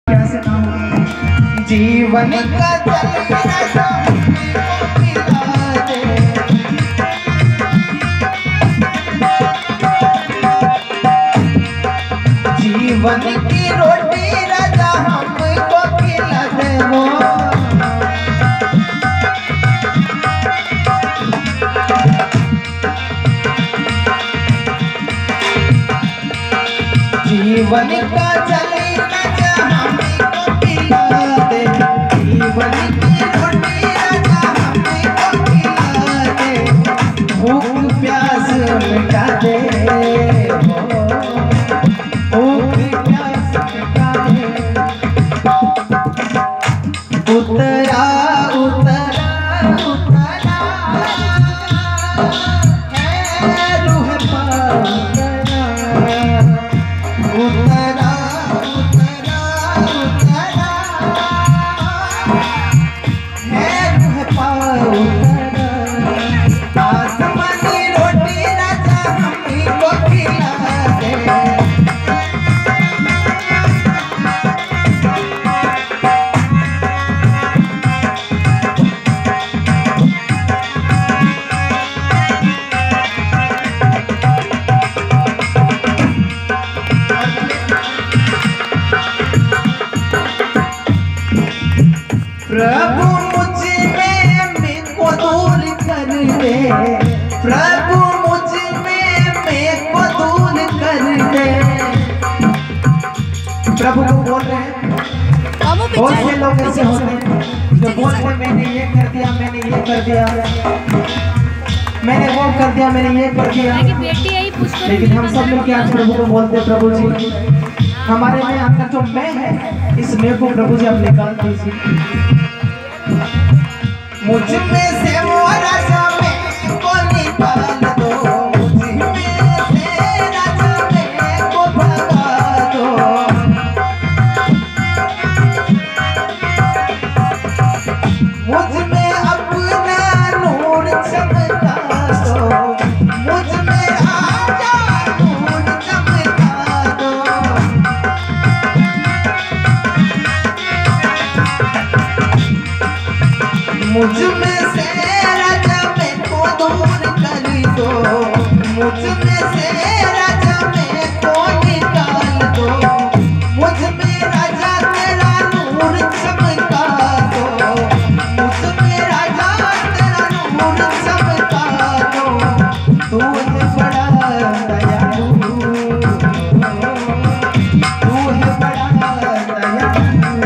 कैसे ना हो जीवन का जीवन की रोटी राजा हमको खिला दे वो जीवन का जली राजा हमको खिला दे जीवन की रोटी राजा हमको खिला दे भूख प्यास मिटा दे उतरा उतरा उतरा है रूह पागला उतरा उतरा उतरा है रूह पागला आसमानी रोटी राजा हमको खिला दे प्रभु मुझ में को दूर कर दे प्रभु मुझ में को दूर कर दे प्रभु को बोल रहे हैं बहुत से लोग ऐसे होते हैं जो बोलते हैं मैंने ये कर दिया मैंने ये कर दिया मैंने वो कर दिया मैंने ये कर दिया लेकिन हम सब मिलकर आज प्रभु को बोलते हैं प्रभु जी हमारे में आपका जो मैं है इस मैं को प्रभु जी आप निकाल दीजिए मुझ में से वो राजा मैं को निकाल दो मुझ में से राजा मैं को भगा दो मुझ में अपना नूर चमका दो मुझ में आजा नूर चमका दो मुझ में से राजा मैं को दूर कर दो मुझ में से राजा मैं को निकाल दो मुझ में राजा तेरा नूर चमका दो मुझ में राजा तेरा नूर चमका दो तू है बड़ा दयालु तू है बड़ा दयालु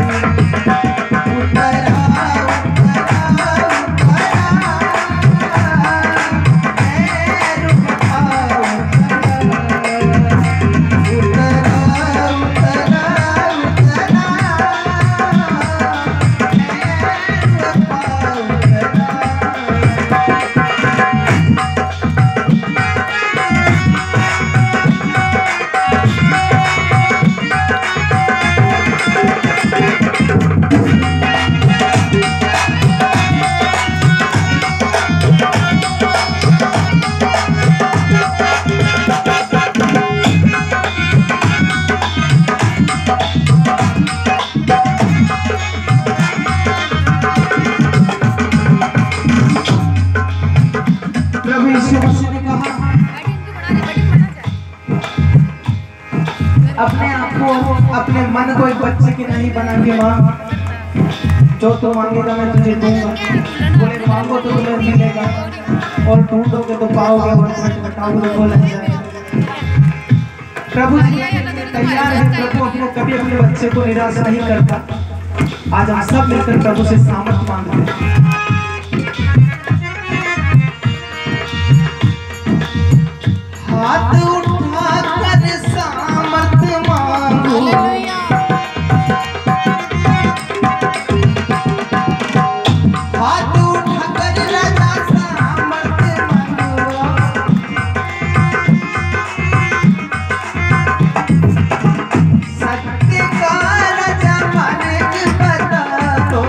अपने आप को अपने मन को एक बच्चे की नहीं बना के मांग जो तो मांगेगा मैं तुझे दूंगा बोले मांगो तो तुम्हें मिलेगा और ढूंढोगे तो पाओगे और बताओगे तो लग जाएगा प्रभु तैयार है प्रभु अपने कभी अपने बच्चे को निराश नहीं करता आज हम सब मिलकर प्रभु से सामर्थ मांगते हैं हाथ उठा कर सामर्थ मांगो हाथ उठा कर राजा सामर्थ मांगो सत्य का राजा मार्ग बता दो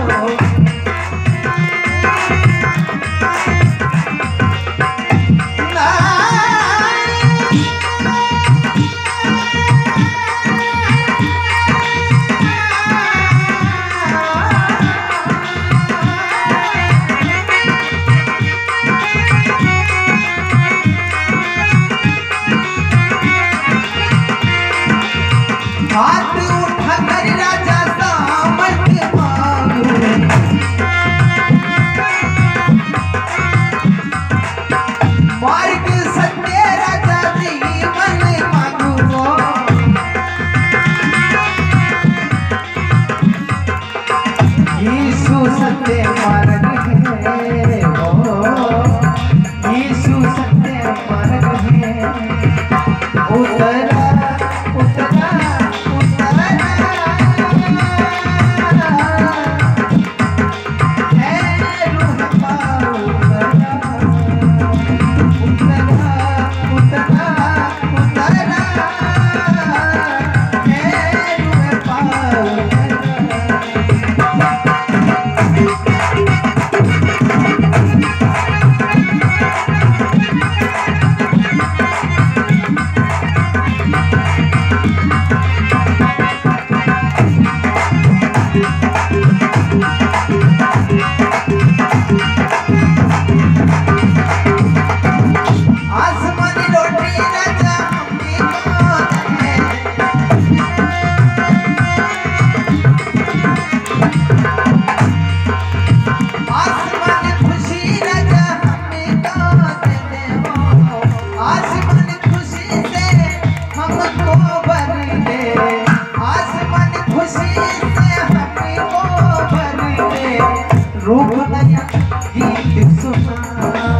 सत्य मार्ग है, यीशु सत्य मार्ग है। उतरा उतरा उतरा है रूह पाओ, उतरा उतरा उतरा उतरा है रूह पाओ। रूप नया गीत सुना